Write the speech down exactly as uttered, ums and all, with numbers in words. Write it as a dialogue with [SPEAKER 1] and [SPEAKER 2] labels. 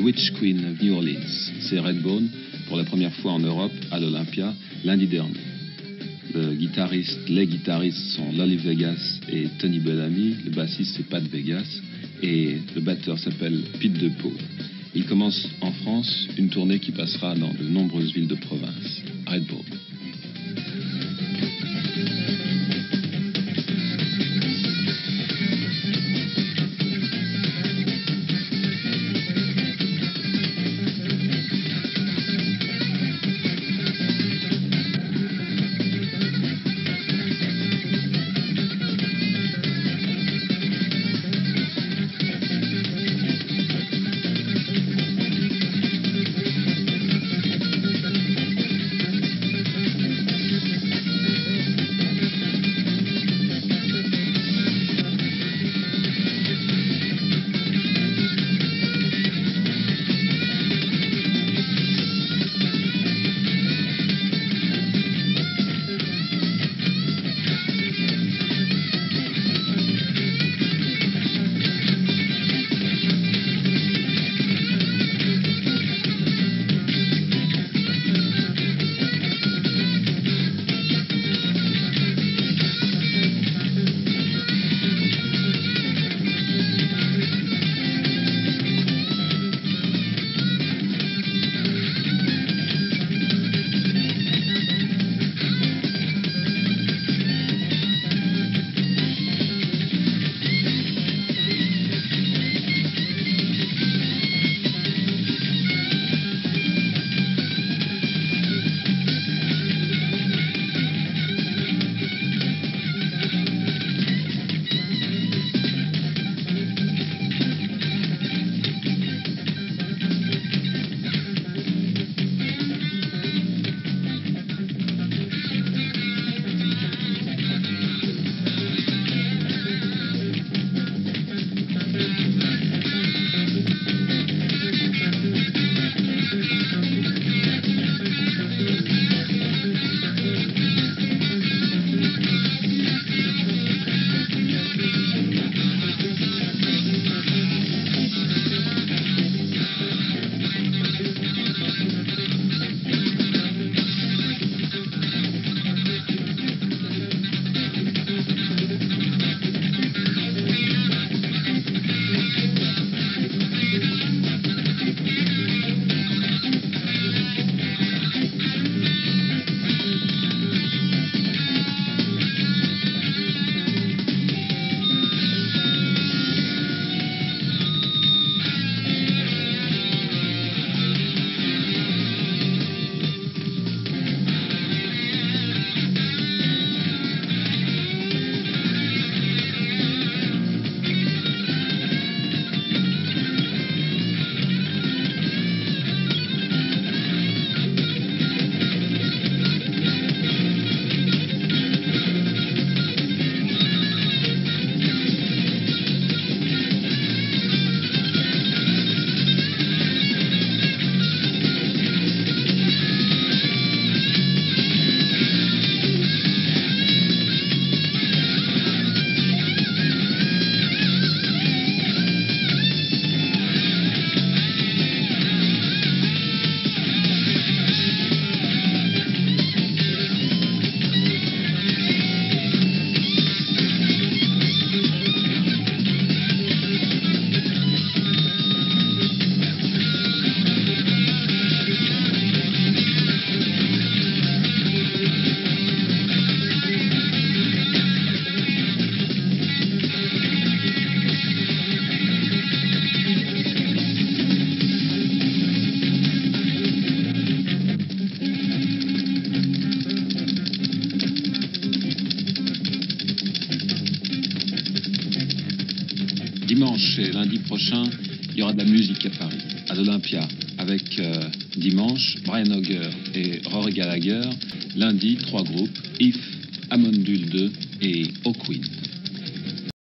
[SPEAKER 1] Witch Queen of New Orleans. C'est Redbone, pour la première fois en Europe, à l'Olympia, lundi dernier. Le guitariste, les guitaristes sont Lolly Vegas et Tony Bellamy. Le bassiste, c'est Pat Vegas. Et le batteur s'appelle Pete DePau. Il commence en France une tournée qui passera dans de nombreuses villes de province. Redbone. Dimanche et lundi prochain, il y aura de la musique à Paris, à l'Olympia, avec euh, dimanche, Brian Auger et Rory Gallagher. Lundi, trois groupes, If, Amondule deux et O'Queen.